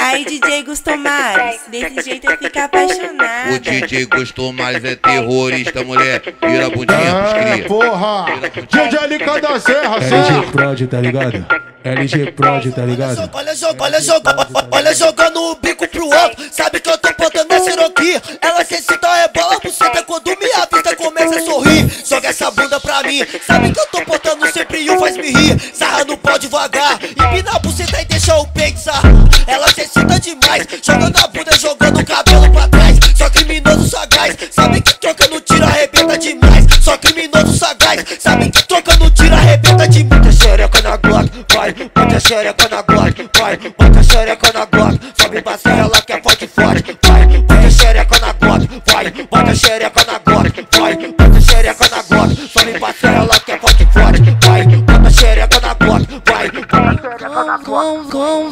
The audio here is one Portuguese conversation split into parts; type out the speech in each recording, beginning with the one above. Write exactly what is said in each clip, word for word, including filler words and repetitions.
Aí D J gostou mais, desse jeito eu fico apaixonado. O D J gostou mais, é terrorista, mulher. Vira a bundinha pros É, cria. porra! D J L K da Serra, L G certo? Prod, tá ligado? L G Prod, tá ligado? Olha, joga, olha, joga, olha jogando o bico pro alto. Sabe que eu tô botando essa Cherokee. Ela se excita, rebola, buceta. Quando me avista começa a sorrir. Joga essa bunda pra mim. Sabe que eu tô botando sempre um, faz me rir. Sarra no pó devagar, empina a buceta e deixa o peito sarrar. Ela se excita demais, jogando a bunda, jogando o cabelo pra trás. Só criminoso sagaz, sabe que troca no tiro arrebenta demais. Só criminoso sagaz, sabe que troca no tiro arrebenta demais. Bota a xereca na Glock, vai, bota a xereca na Glock, vai, bota a xereca na Glock. Sobe pra ela que é forte, forte, vai, bota a xereca na Glock, vai, bota a xereca na Glock, vai, bota a xereca na Glock. Sobe pra ela que é forte, forte, vai, bota a xereca na Glock, vai, bota a xereca na Glock.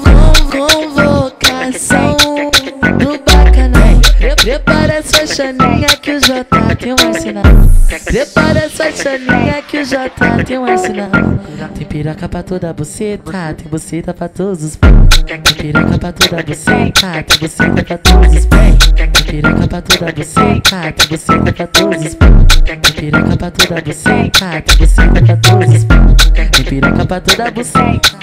Convocação do bacanão. Prepara sua chaninha que o J tem um arsenal. Prepara sua chaninha que o J tem um arsenal. Tem piroca pra toda buceta, tem buceta pra todos os pés. Tem piroca pra toda buceta, tem buceta pra todos os pés. Tem piroca pra toda buceta, tem buceta pra todos os pés. Tem piroca pra toda buceta, tem buceta pra todos os pés. Tem piroca pra toda buceta.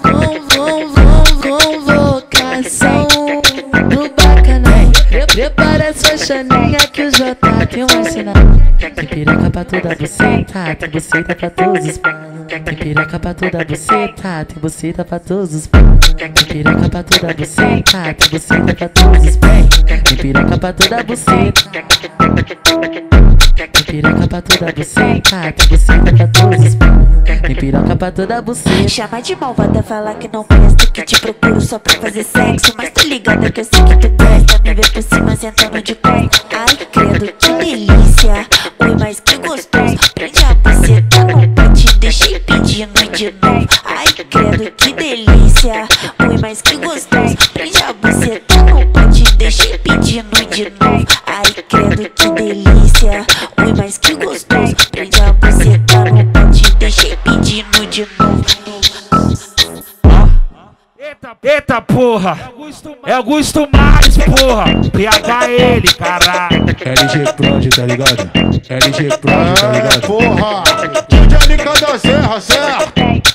Convocação do bacanão. Prepara sua chaninha que o J tem um arsenal. Tem piroca pra toda buceta, tem buceta pra todos os pés. Tem piroca pra toda buceta, tem buceta pra todos os pés. Tem piroca pra toda buceta, tem buceta pra todos os pés. Tem piroca pra toda buceta. Tem piroca pra toda buceta, tem buceta pra todos os pés. Tem piroca pra toda buceta. Chama de malvada, fala que não presta, que te procuro só pra fazer sexo. Mas tô ligada que eu sei que tu gosta, me vê por cima sentando de costa. Ai, credo, que delícia, oi, mas que gostoso. Prende a buceta no pote, deixei pedindo de novo. Ai, credo, que delícia, oi, mas que gostoso. Prende a buceta no pote, deixei pedindo de novo. Ai, credo, que delícia, oi, mas que gostoso. Prende a buceta no pote, deixei pedindo de novo. Eita, eita porra, é Augusto Mais, porra, P H L, caralho. L G Prod, tá ligado? L G Prod, tá É, ligado? porra! D J L K da Serra, certo?